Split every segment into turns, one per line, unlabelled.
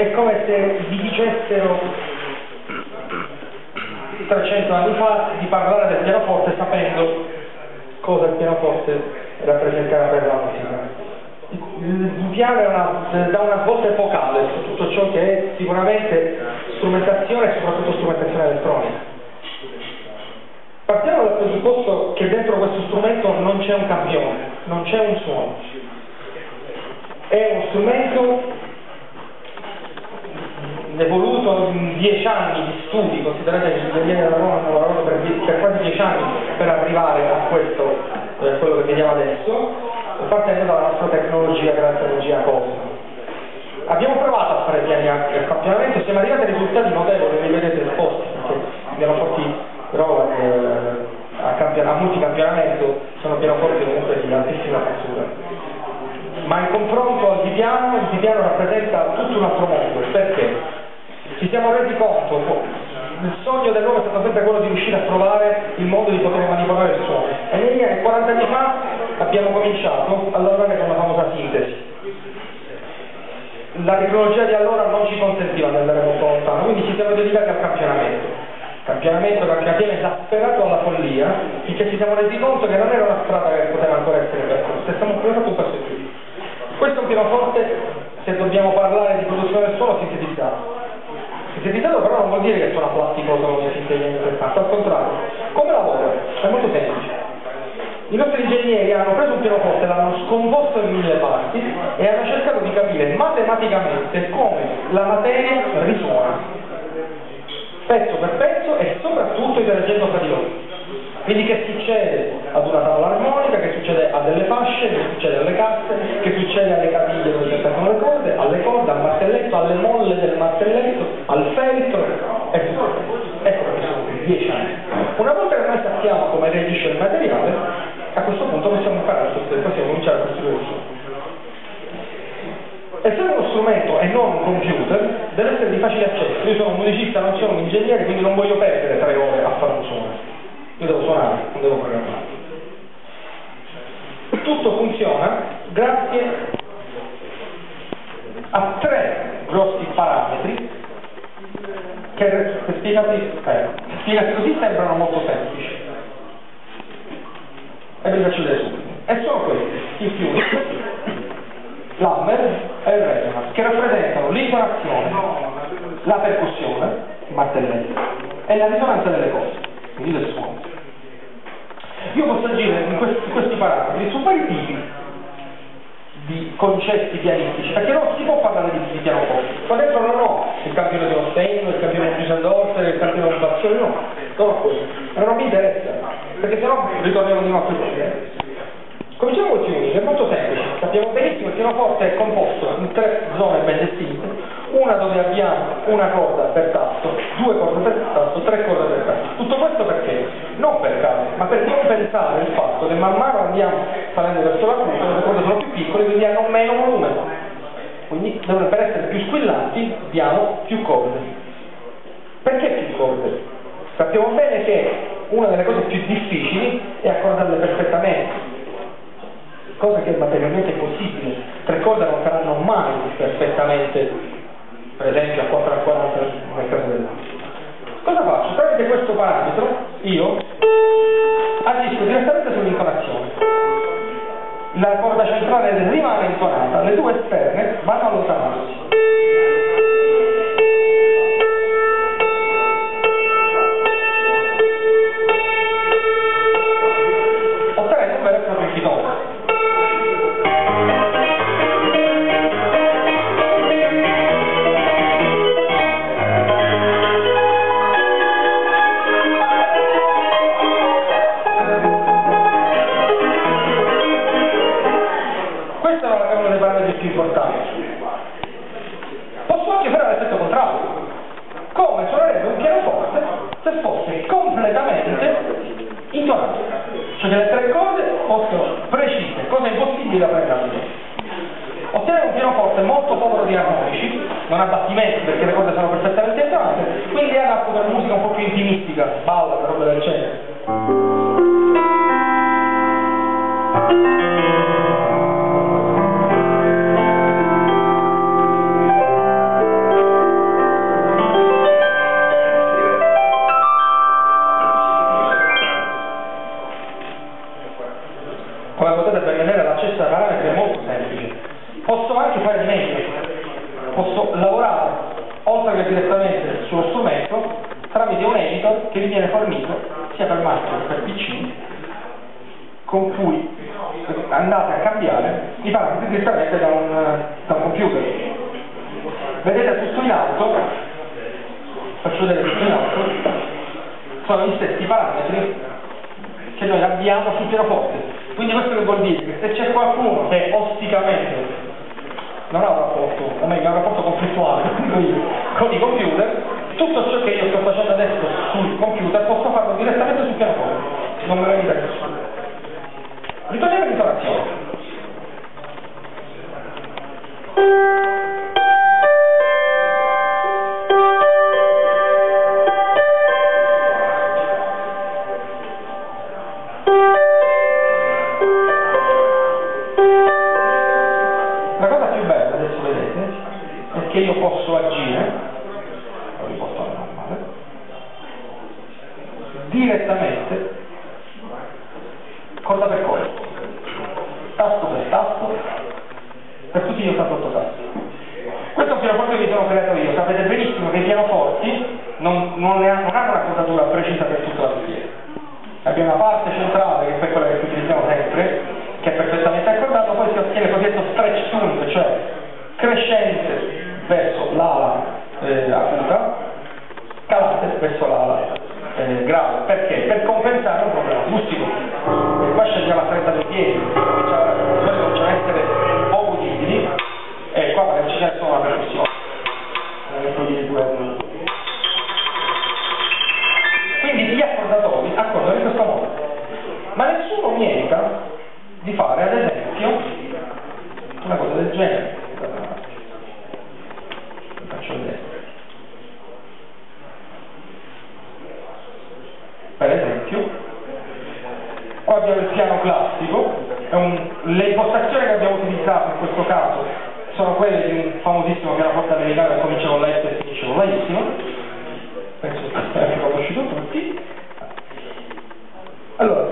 è come se vi dicessero 300 anni fa di parlare del pianoforte sapendo cosa il pianoforte rappresentava per la musica. Il piano dà una svolta epocale su tutto ciò che è sicuramente strumentazione e soprattutto strumentazione elettronica. Partiamo dal presupposto che dentro questo strumento non c'è un campione, non c'è un suono. È uno strumento evoluto in 10 anni di studi, considerate che gli ingegneri della Roma hanno lavorato per quasi 10 anni per arrivare a questo, quello che vediamo adesso, partendo dalla nostra tecnologia, che è la tecnologia COSMO. Abbiamo provato a fare piani a campionamento, siamo arrivati a risultati notevoli, li vedete esposti, perché i pianoforti però a multicampionamento sono pianoforti comunque di altissima fattura. Ma in confronto al bipiano rappresenta tutto un altro mondo. Perché? Ci siamo resi conto, il sogno dell'uomo è stato sempre quello di riuscire a trovare il modo di poter manipolare il suono. E negli anni 40 anni fa abbiamo cominciato a lavorare con la famosa sintesi. La tecnologia di allora non ci consentiva di andare molto lontano, quindi ci siamo dedicati al campionamento che abbiamo esasperato alla follia, finché ci siamo resi conto che non era una strada che poteva ancora essere percorsa, e stiamo facendo un passo in più. Questo è un pianoforte, se dobbiamo parlare di produzione del suono, sintetizzato. Sintetizzato però non vuol dire che suona plasticoso come finché viene interessato, al contrario. Come lavora? È molto semplice. I nostri ingegneri hanno preso un pianoforte, l'hanno scomposto in 1000 parti e hanno cercato di capire matematicamente come la materia risuona, pezzo per pezzo e soprattutto interagendo fra di loro. Quindi che succede ad una tavola armonica, che succede a delle fasce, che succede alle casse, che succede alle caviglie dove si attaccano le corde, alle corde, al martelletto, alle molle del martelletto, al feltro e tutto. Ecco perché sono 10 anni. Una volta che noi sappiamo come reagisce il materiale, a questo punto possiamo imparare possiamo cominciare a costruire il suono. Essendo uno strumento e non un computer, deve essere di facile accesso. Io sono un musicista, non sono un ingegnere, quindi non voglio perdere 3 ore a fare un suono. Io devo suonare, non devo programmare. Tutto funziona grazie a 3 grossi parametri che spiegati così sembrano molto semplici. E ve li faccio vedere subito. E sono questi, il fuse, l'hammer e il resonance, che rappresentano l'intonazione, la percussione, il martelletto, e la risonanza delle cose, quindi del suono. Io posso agire in questi parametri su vari tipi di concetti pianistici, perché non si può parlare di pianoforte. Qua dentro non ho il campione di uno Steinway, il campione di Düsseldorf, il campione di un Bassione, no, non ho questo. Ma non mi interessa, perché sennò ritorniamo di nuovo a questo. Cominciamo col tuning, è molto semplice. Sappiamo benissimo che il pianoforte è composto in 3 zone ben distinte, una dove abbiamo una corda per tasto, 2 corde per tasto, 3 corde per tasto. Tutto questo perché? Non per caso, ma per compensare il fatto che man mano andiamo salendo verso la punta, le corde sono più piccole, quindi hanno meno volume. Quindi per essere più squillanti abbiamo più corde. Perché più corde? Sappiamo bene che una delle cose più difficili è accordarle perfettamente, cosa che materialmente è possibile. 3 corde non saranno mai perfettamente, per esempio a 4/40 nel caso dell'altro. Cosa faccio? Tramite questo parametro io agisco direttamente sull'intonazione. La corda centrale rimane intonata, le 2 esterne vanno a allontanarsi. Ottenendo un vero e proprio infitone. Più importante. Posso anche fare l'effetto contrario, come suonerebbe un pianoforte se fosse completamente intonato, cioè che le 3 corde fossero precise, cosa impossibile da prendere. Ottenere un pianoforte molto povero di armonici, non ha battimenti perché le corde sono perfettamente intonate, quindi è adatto per musica un po' più intimistica, balla, roba del genere. monitor che vi viene fornito sia per Mac che per PC, con cui andate a cambiare i parametri direttamente da un computer. Vedete tutto in alto, faccio vedere tutto in alto, sono gli stessi parametri che noi abbiamo sul pianoforte. Quindi questo che vuol dire che se c'è qualcuno che osticamente non ha un rapporto, o meglio ha un rapporto conflittuale con i computer, tutto ciò che io sto facendo adesso sul computer posso farlo direttamente sul pianoforte, non me lo aiuta nessuno. Ritorniamo all'intonazione. La cosa più bella, adesso vedete, è che io posso agire, lo riporto alla normale, direttamente, corda per corda, tasto per tasto, per tutti gli 88 tasti. Questo è un pianoforte che mi sono creato io. Sapete benissimo che i pianoforti non hanno una cordatura precisa per tutta la tastiera. Abbiamo una parte centrale, che è quella che utilizziamo sempre, che è perfettamente accordata, poi si ottiene il cosiddetto stretch tune, cioè crescente verso l'ala acuta, calante verso l'ala grave. Perché? Per compensare un problema acustico. E qua scegliamo la stretta dei piedi, cominciano a essere poco udibili, e qua magari c'è solo una percussione. Quindi gli accordatori accordano in questo modo, ma nessuno mi evita di fare ad esempio una cosa del genere. Faccio vedere. Per esempio, qua abbiamo il piano classico, le impostazioni che abbiamo utilizzato in questo caso sono quelle di un famosissimo pianoforte americano che comincia con la S e finisce con la Y. Penso che sia conosciuto tutti. Allora,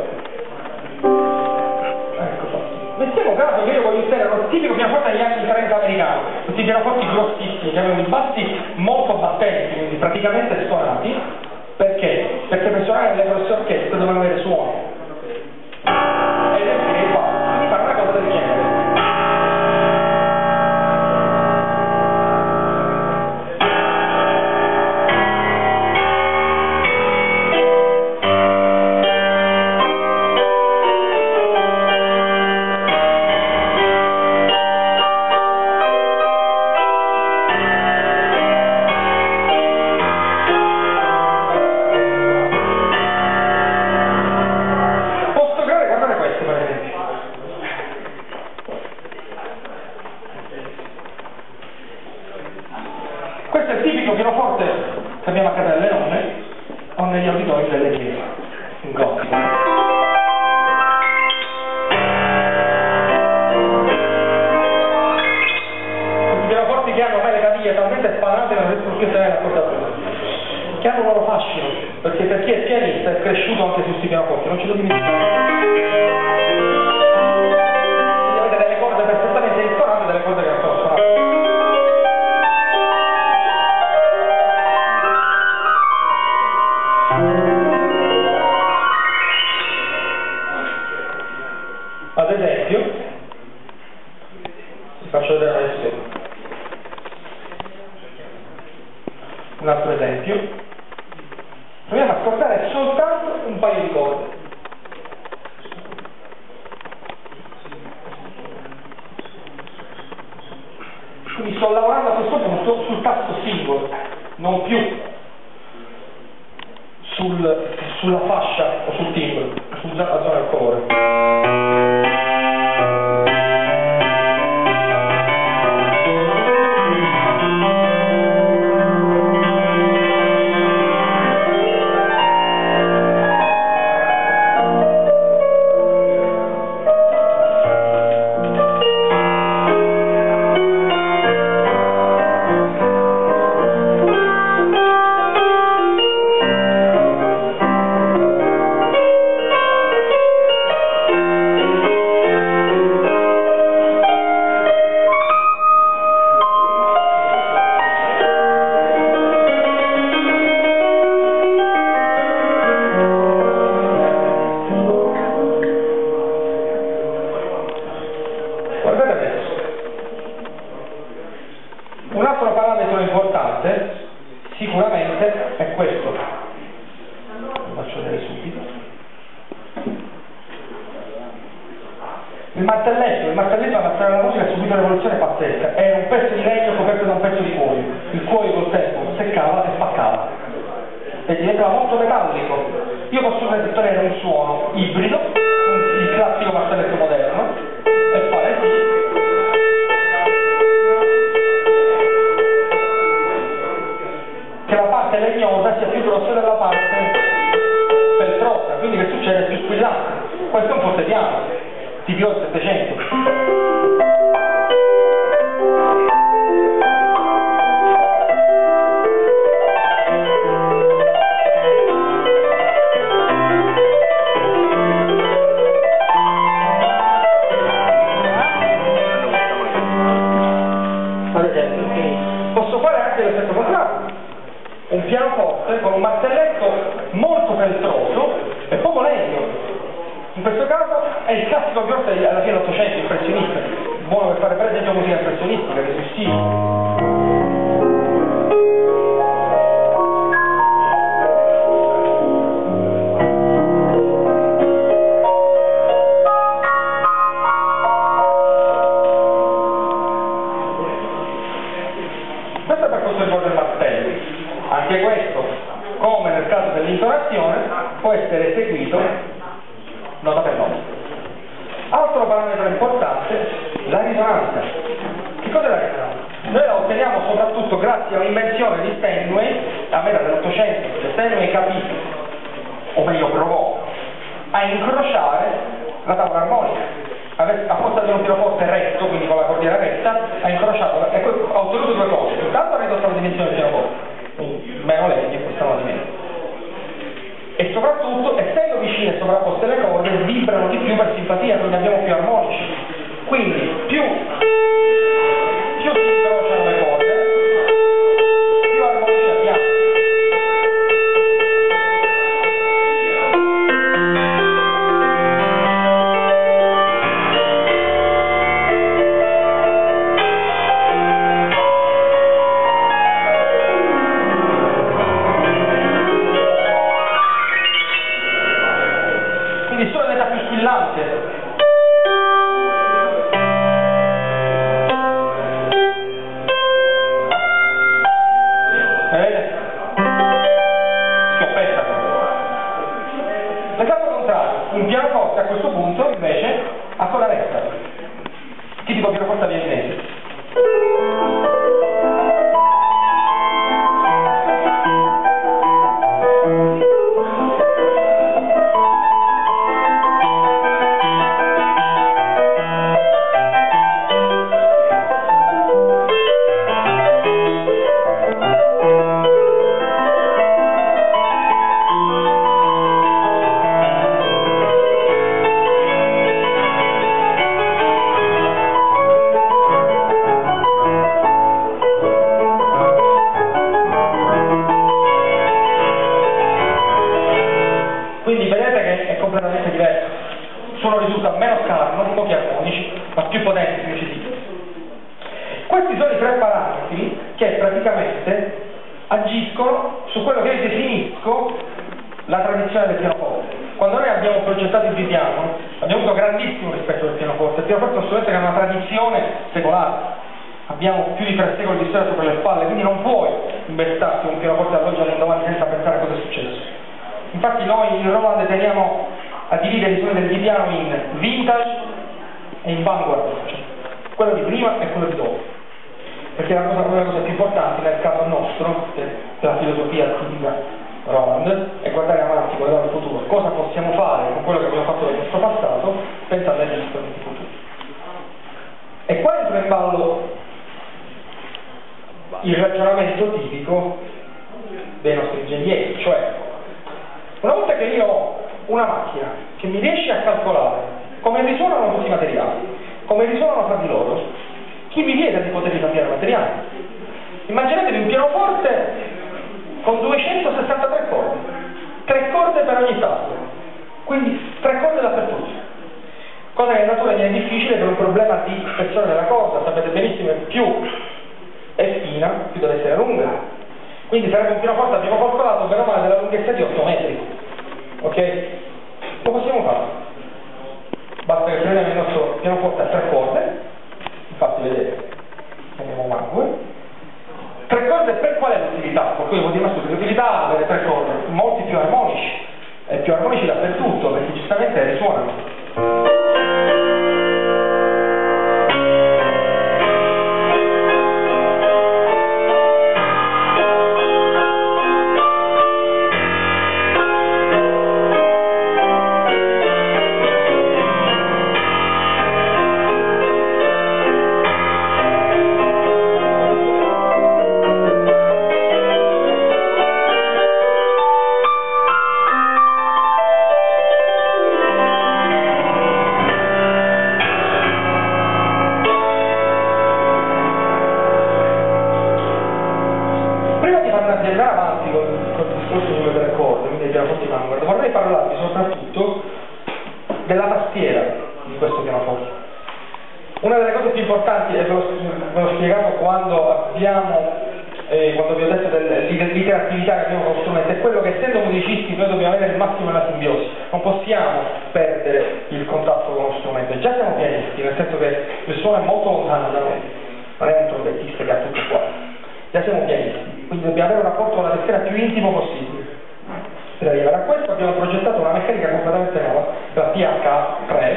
ecco qua. Mettiamo caso che io voglio usare uno tipico pianoforte degli anni 30 americano, questi pianoforti grossissimi che avevano i bassi molto battenti, quindi praticamente suonati. Perché? Perché per suonare nelle grosse orchestre dovevano avere suono. Ed è che fa, quindi fare una cosa del genere. Questo è il tipico pianoforte che abbiamo a casa delle nonne o negli auditori delle chiese, in gotico. Questi pianoforti che hanno ormai le caviglie talmente spanate che non riescono più a tenere l'accordatura, che hanno un loro fascino, perché per chi è pianista è cresciuto anche su questi pianoforti, non ce lo dimenticate. Quindi avete delle corde perfettamente intonate e delle corde che non sono suonate. Ad esempio, vi faccio vedere adesso un altro esempio. Proviamo a accordare soltanto un paio di corde. Quindi sto lavorando a questo punto sul tasto singolo, non più sulla fascia o sul timbro, sulla zona del colore. faccio vedere subito. Il martelletto alla storia della musica ha subito una rivoluzione pazzesca, era un pezzo di legno coperto da un pezzo di cuoio, il cuoio col tempo seccava e spaccava e diventava molto metallico. Io posso ottenere un suono ibrido, il classico martelletto moderno, e fare sì, che la parte legnosa sia più grossa della parte peltrosa, quindi che succede? Più squillante. Questo è un fortepiano tipo 700. Ad esempio, posso fare anche l'effetto contrario, un pianoforte con un martelletto molto peltroso e poco legno. In questo caso è il classico pianoforte alla fine dell'Ottocento, impressionista, buono per fare per esempio musica impressionistica, che si Questo è per quanto riguarda il martello. Anche questo, come nel caso dell'intonazione, può essere eseguito nota per nota. Altro parametro importante, la risonanza. Che cos'è la risonanza? Noi la otteniamo soprattutto grazie a un'invenzione di Steinway a metà dell'Ottocento, che Steinway capì, o meglio provò, a incrociare la tavola armonica. A forza di un pianoforte retto, quindi con la cordiera retta, ha incrociato e ha ottenuto due cose. Intanto ha ridotto la dimensione del pianoforte, quindi meno legno e costavano di meno. E soprattutto, essendo vicine e sovrapposte le corde, vibrano di più per simpatia, quindi abbiamo più armonici. Quindi più si incrociano le corde, più armonici abbiamo. Quindi solo diventa più squillante. Vedete? Schioppetta. L'esatto contrario, un pianoforte a questo punto invece ha coda retta. Tipico pianoforte viennese. Quindi vedete che è completamente diverso. Il suono risulta meno scarno, pochi armonici, ma più potenti, più incisivi. Questi sono i tre parametri che praticamente agiscono su quello che io definisco la tradizione del pianoforte. Quando noi abbiamo progettato il piano, abbiamo avuto grandissimo rispetto del pianoforte. Il pianoforte è uno strumento che ha una tradizione secolare. Abbiamo più di 3 secoli di storia sopra le spalle, quindi non puoi investirti un pianoforte dall'oggi all'indomani senza pensare a cosa è successo. Infatti noi in Roland teniamo a dividere i suoni del piano in vintage e in vanguard, cioè quello di prima e quello di dopo, perché una delle cose più importanti nel caso nostro, della filosofia tipica Roland, è guardare avanti, guardare al futuro, cosa possiamo fare con quello che abbiamo fatto nel nostro passato, pensando agli strumenti futuri. E qua entra in ballo il ragionamento tipico dei nostri ingegneri, cioè una volta che io ho una macchina che mi riesce a calcolare come risuonano tutti i materiali, come risuonano tra di loro, chi vi vieta di poterli cambiare materiali? Immaginatevi un pianoforte con 263 corde, 3 corde per ogni tasto, quindi 3 corde dappertutto, cosa che in natura viene difficile per un problema di spessore della corda. Sapete benissimo che più è fina, più deve essere lunga. Quindi sarebbe un pianoforte, abbiamo calcolato, bene o male, della lunghezza di 8 metri. più armonici dappertutto, perché giustamente risuonano. Vorrei parlarvi soprattutto della tastiera di questo pianoforte. Una delle cose più importanti, e ve l'ho spiegato quando vi ho detto dell'interattività che abbiamo con lo strumento, è quello che essendo musicisti noi dobbiamo avere il massimo della simbiosi, non possiamo perdere il contatto con lo strumento. Già siamo pianisti, nel senso che il suono è molto lontano da noi, non è un trombettista che ha tutto qua, già siamo pianisti, quindi dobbiamo avere un rapporto con la tastiera più intimo possibile. Per arrivare a questo abbiamo progettato una meccanica completamente nuova, la PH3,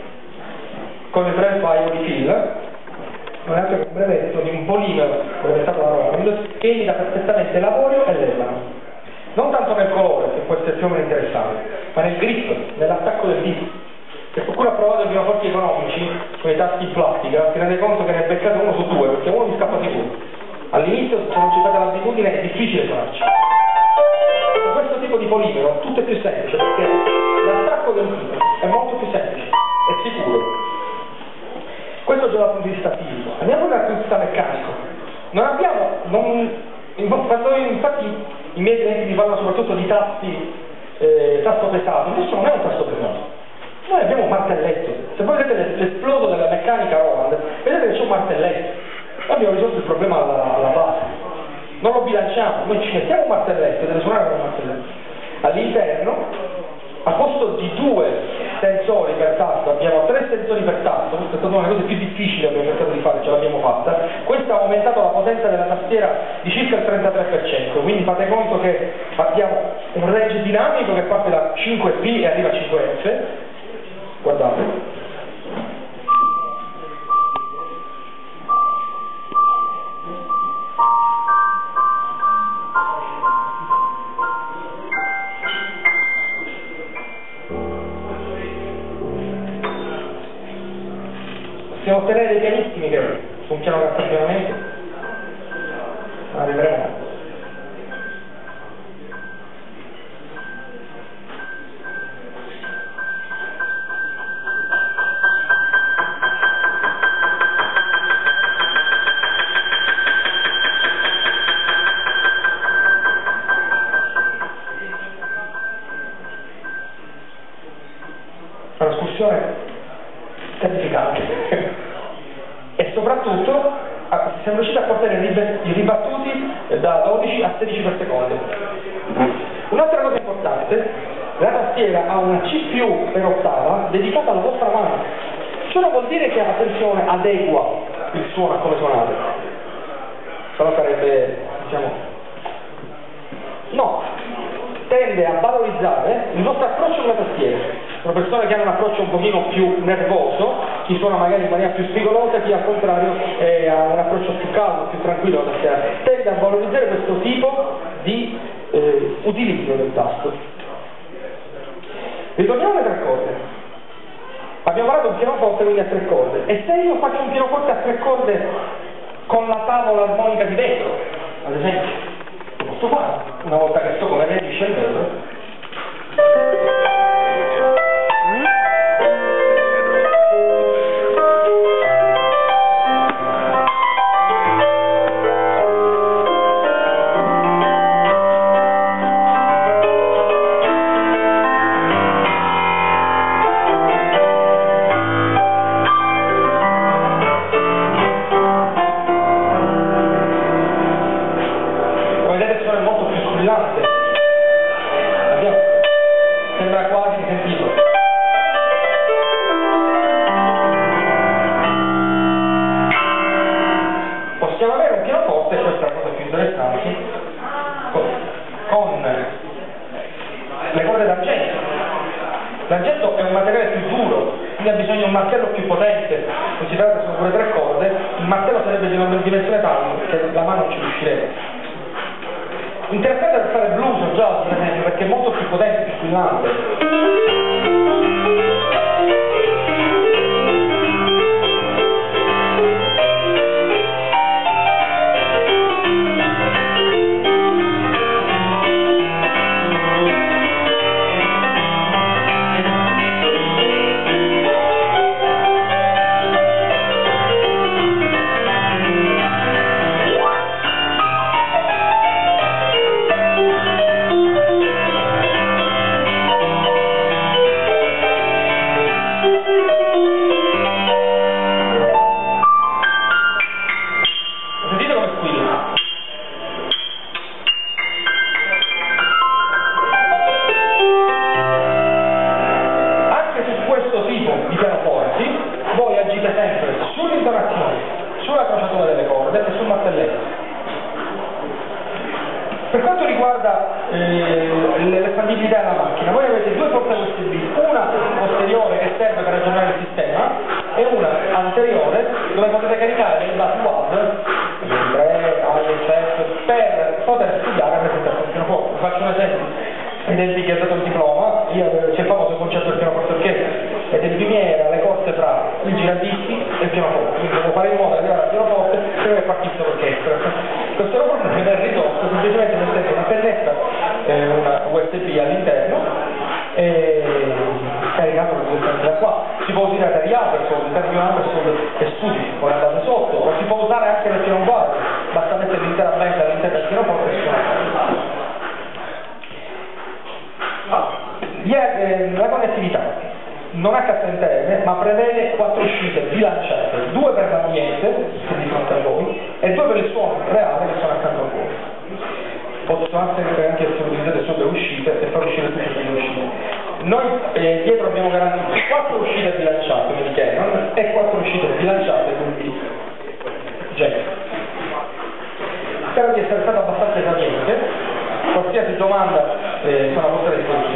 con il brevetto Ivory Fill, non è altro che un brevetto di un polimero brevettato da Roland, che imita perfettamente l'avorio e l'ebano. Non tanto nel colore, che può essere più o meno interessante, ma nel grip, nell'attacco del dito. Se qualcuno ha provato i pianoforti economici, con i tasti in plastica, si rende conto che ne è beccato uno su due, perché uno mi scappa sicuro. All'inizio, se non ci fate l'abitudine, è difficile suonarci. Con questo tipo di polimero tutto è più semplice, perché l'attacco del dito è molto più semplice, è sicuro. Questo già dal punto di vista fisico. Andiamo dal punto di vista meccanico. Non abbiamo, infatti i miei clienti mi parlano soprattutto di tasti, tasto pesato, questo non è un tasto pesato. Noi abbiamo un martelletto. Se voi vedete l'esplodo della meccanica Roland, vedete che c'è un martelletto. Abbiamo risolto il problema alla base. Non lo bilanciamo, noi ci mettiamo un martelletto, deve suonare con un martelletto. All'interno, a posto di 2 sensori per tasto, abbiamo 3 sensori per tasto, questa è stata una delle cose più difficili che abbiamo cercato di fare, ce l'abbiamo fatta. Questo ha aumentato la potenza della tastiera di circa il 33%, quindi fate conto che abbiamo un range dinamico che parte da 5P e arriva a 5F. Guardate. Possiamo ottenere dei pianissimi che su un piano che attaccato arriveremo. È un'escursione terrificante. E soprattutto siamo riusciti a portare i ribattuti da 12 a 16 per secondo. Un'altra cosa importante, la tastiera ha una C+ per ottava dedicata alla vostra mano. Ciò non vuol dire che, attenzione, adegua il suono a come suonate, se no sarebbe, diciamo, no, tende a valorizzare il vostro approccio con la tastiera. Sono persone che hanno un approccio un pochino più nervoso, chi suona magari in maniera più spigolosa, chi al contrario ha un approccio più calmo, più tranquillo alla tastiera. Tende a valorizzare questo tipo di utilizzo del tasto. Ritorniamo alle 3 corde. Abbiamo parlato di un pianoforte quindi a 3 corde. E se io faccio un pianoforte a 3 corde con la tavola armonica di vetro, ad esempio, lo posso fare una volta che so come reagisce il vetro. l'argento. L'argento è un materiale più duro, quindi ha bisogno di un martello più potente, considerate che sono pure 3 corde, il martello sarebbe di una dimensione tale che la mano non ci riuscirebbe. Interessante per fare blues o jazz, per esempio, perché è molto più potente, più squillante. Sulla crociatura delle corde e sul martelletto. Per quanto riguarda l'espandibilità della macchina, voi avete 2 porte USB, una posteriore che serve per aggiornare il sistema e una anteriore dove potete caricare il bus WAV, per poter studiare la presentazione del pianoforte. Faccio un esempio, vedete che ha dato il diploma, c'è il famoso concerto del pianoforte orchestra, ed il Vimiera le corse fra il giradischi e il pianoforte, quindi devo fare in modo di arrivare al pianoforte prima che partisse l'orchestra. Questo problema viene risolto semplicemente mettendo una pennetta una USB all'interno e caricando la USB da qua. Si può usare per gli Ampersand, per gli Ampersand e studi, poi andate sotto, o si può usare anche nel pianoforte, basta mettere l'intera band all'interno del pianoforte e suonare. La connettività non ha casse interne, ma prevede 4 uscite bilanciate, 2 per l'ambiente, che è di fronte a voi, e 2 per il suono reale che sono accanto a voi. Possono anche essere utilizzate solo le uscite e far uscire tutte le uscite. Noi dietro abbiamo garantito 4 uscite bilanciate, quindi Canon, e 4 uscite bilanciate, quindi Jack. Spero di essere stato abbastanza esauriente. Qualsiasi domanda sono a vostra disposizione.